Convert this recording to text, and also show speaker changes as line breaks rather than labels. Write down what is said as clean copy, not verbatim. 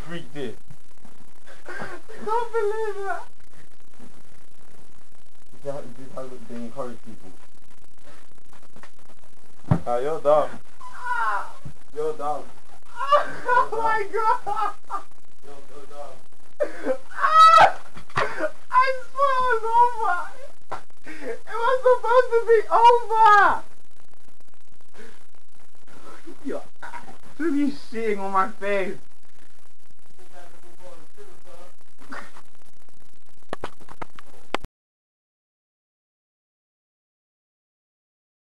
freaked it.
I can't believe that.
This is how they encourage people. Ah, you're dumb. You're dumb.
Oh my god!
You're dumb.
I swear it was over! It was supposed to be over! You're actually shitting on my face.